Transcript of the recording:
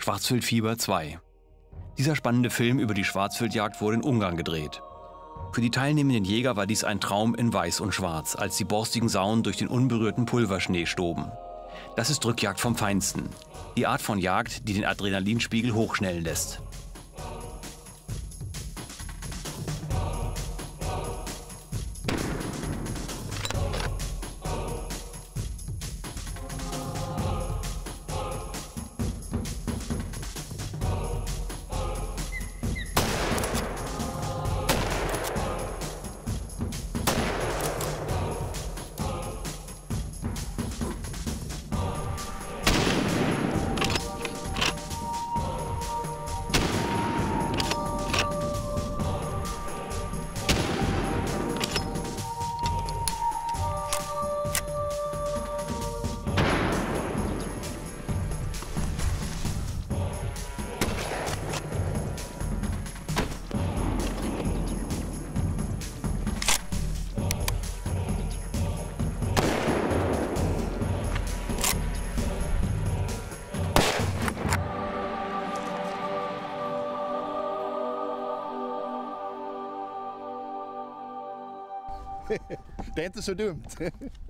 Schwarzwildfieber 2. Dieser spannende Film über die Schwarzwildjagd wurde in Ungarn gedreht. Für die teilnehmenden Jäger war dies ein Traum in Weiß und Schwarz, als die borstigen Sauen durch den unberührten Pulverschnee stoben. Das ist Drückjagd vom Feinsten. Die Art von Jagd, die den Adrenalinspiegel hochschnellen lässt. Det är inte så dumt.